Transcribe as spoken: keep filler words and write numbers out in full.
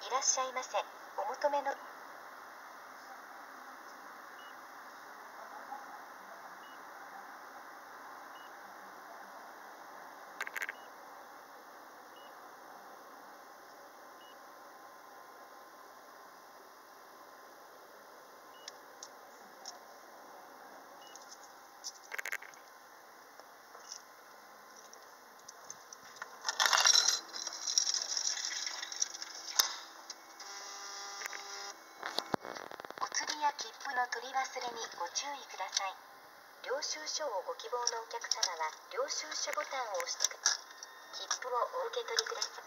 いらっしゃいませ。お求めのお釣りや切符の取り忘れにご注意ください。領収書をご希望のお客様は領収書ボタンを押してください。切符をお受け取りください。